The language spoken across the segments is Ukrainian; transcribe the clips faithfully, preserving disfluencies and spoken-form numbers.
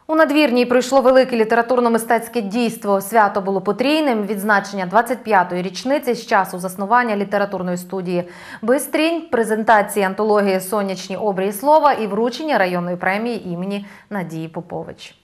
У Надвірній пройшло велике літературно-мистецьке дійство. Свято було потрійним – відзначення двадцять п'ятої річниці з часу заснування літературної студії «Бистрінь», презентації антології «Сонячні обрії слова» і вручення районної премії імені Надії Попович.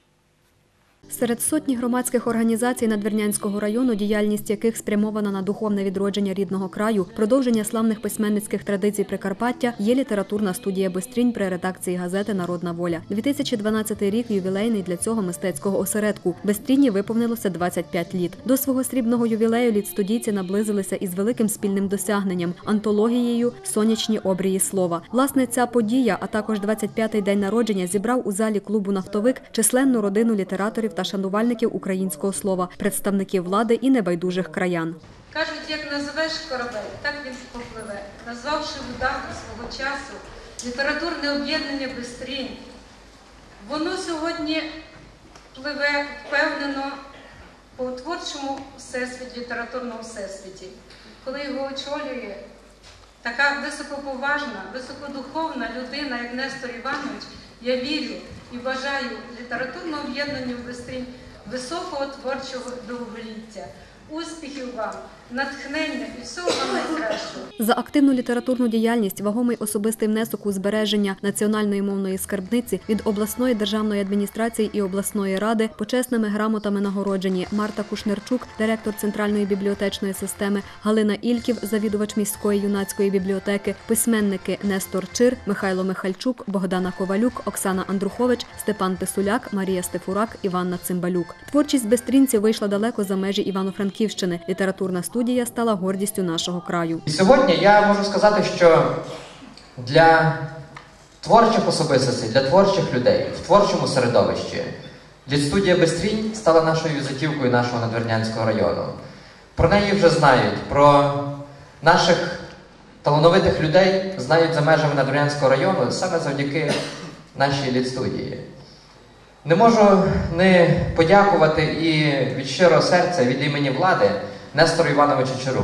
Серед сотні громадських організацій Надвірнянського району, діяльність яких спрямована на духовне відродження рідного краю, продовження славних письменницьких традицій Прикарпаття, є літературна студія «Бистрінь» при редакції газети «Народна воля». дві тисячі дванадцятий рік – ювілейний для цього мистецького осередку. «Бистріні» виповнилося двадцять п'ять літ. До свого срібного ювілею літстудійці наблизилися із великим спільним досягненням – антологією «Сонячні обрії слова». Власне, ця подія, а також двадцять п'ятий день народження зібрав у залі клубу «Нафтовик» численну родину літераторів та шанувальників українського слова, представників влади і небайдужих краян. Кажуть, як називеш корабель, так він попливе. Назвавши видавку свого часу літературне об'єднання «Бистрінь», воно сьогодні пливе впевнено по творчому всесвіті, літературному всесвіті. Коли його очолює така високоповажна, високодуховна людина, як Нестор Іванович, я вірю і бажаю літературного об'єднання «Бистрінь» високого творчого довголіття. Успіхів вам, натхнення і всього вам найкращого. За активну літературну діяльність вагомий особистий внесок у збереження національної мовної скарбниці від обласної державної адміністрації і обласної ради почесними грамотами нагороджені Марта Кушнерчук, директор Центральної бібліотечної системи, Галина Ільків, завідувач міської юнацької бібліотеки, письменники Нестор Чир, Михайло Михальчук, Богдана Ковалюк, Оксана Андрухович, Степан Писуляк, Марія Стефурак, Іванна Цимбалюк. Творчість бистрінців вийшла далеко за межі Івано-Франківщини. Літературна студія стала гордістю нашого краю. І сьогодні я можу сказати, що для творчих особистостей, для творчих людей в творчому середовищі літстудія «Бистрінь» стала нашою візитівкою нашого Надвірнянського району. Про неї вже знають, про наших талановитих людей знають за межами Надвірнянського району саме завдяки нашій літстудії. Не можу не подякувати і від щирого серця, від імені влади Нестору Івановичу Чиру.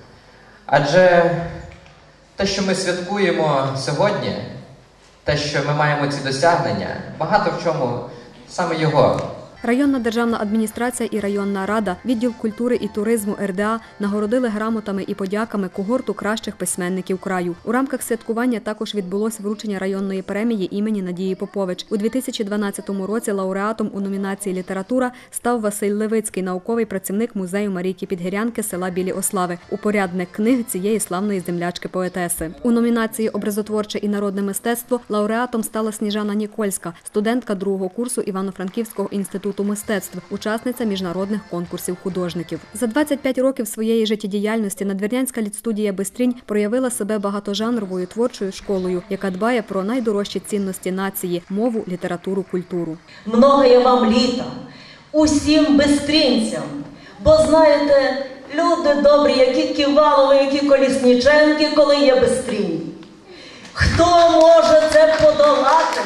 Адже те, що ми святкуємо сьогодні, те, що ми маємо ці досягнення, багато в чому саме його. Районна державна адміністрація і районна рада, відділ культури і туризму ер де а нагородили грамотами і подяками когорту кращих письменників краю. У рамках святкування також відбулось вручення районної премії імені Надії Попович. У дві тисячі дванадцятому році лауреатом у номінації «Література» став Василь Левицький, науковий працівник музею Марійки Підгірянки села Білі Ослави, упорядник книг цієї славної землячки-поетеси. У номінації «Образотворче і народне мистецтво» лауреатом стала Сніжана Нікольська, студентка другого курсу Івано-Франківського інституту мистецтв, учасниця міжнародних конкурсів художників. За двадцять п'ять років своєї життєдіяльності Надвірнянська літстудія «Бистрінь» проявила себе багатожанровою творчою школою, яка дбає про найдорожчі цінності нації – мову, літературу, культуру. Многоє вам літа, усім бистрінцям, бо знаєте, люди добрі, які Ківалови, які Колісніченки, коли є Бистрінь. Хто може це подолати?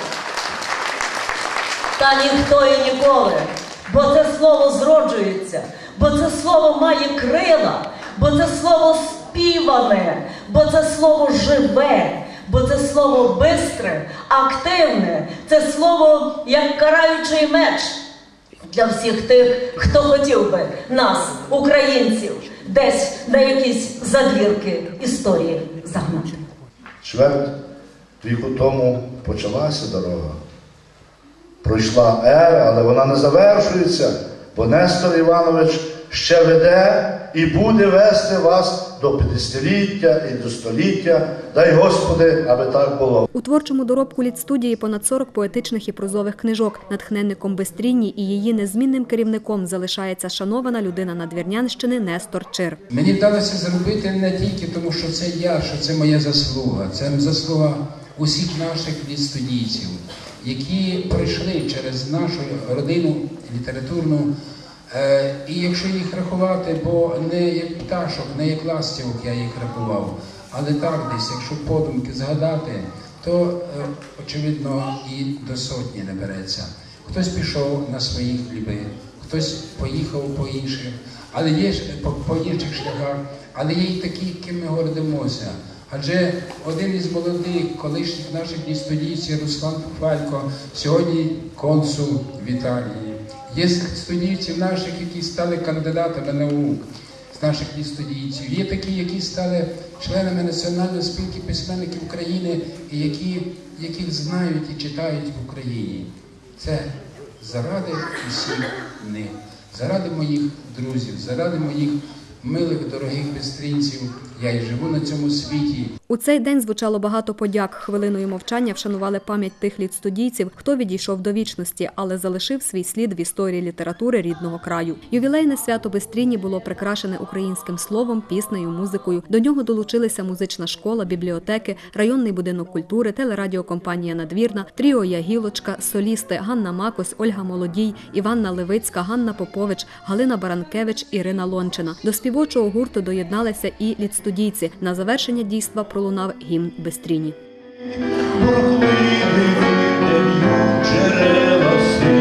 Та ніхто і ніколи, бо це слово зроджується, бо це слово має крила, бо це слово співане, бо це слово живе, бо це слово бистре, активне, це слово як караючий меч для всіх тих, хто хотів би нас, українців, десь на якісь задвірки історії загнати. Чверть віку тому почалася дорога. Пройшла ера, але вона не завершується, бо Нестор Іванович ще веде і буде вести вас до п'ятдесятиліття і до століття. Дай Господи, аби так було. У творчому доробку літстудії понад сорок поетичних і прозових книжок. Натхненником «Бистріні» і її незмінним керівником залишається шанована людина Надвірнянщини Нестор Чир. Мені вдалося зробити не тільки тому, що це я, що це моя заслуга. Це заслуга усіх наших літстудійців, які пройшли через нашу родину літературну. Е, і якщо їх рахувати, бо не як пташок, не як ластівок я їх рахував, але так десь, якщо подумки згадати, то, е, очевидно, і до сотні не береться. Хтось пішов на свої хліби, хтось поїхав по інших, але є по, по інших шляхах, але є й такі, ким ми гордимося. Адже один із молодих колишніх наших студійців Руслан Фалько сьогодні консул в Італії. Є студійців наших, які стали кандидатами наук з наших студійців. Є такі, які стали членами Національної спілки письменників України і які, яких знають і читають в Україні. Це заради усіх них, заради моїх друзів, заради моїх милих, дорогих бистринців. Я і живу на цьому світі. У цей день звучало багато подяк. Хвилиною мовчання вшанували пам'ять тих літстудійців, хто відійшов до вічності, але залишив свій слід в історії літератури рідного краю. Ювілейне свято Бистріні було прикрашене українським словом, піснею, музикою. До нього долучилися музична школа, бібліотеки, районний будинок культури, телерадіокомпанія «Надвірна», тріо «Ягілочка», солісти Ганна Макось, Ольга Молодій, Іванна Левицька, Ганна Попович, Галина Баранкевич, Ірина Лончина. До співочого гурту доєдналися і літстудійці. На завершення дійства пролунав гімн Бистріні. Джерела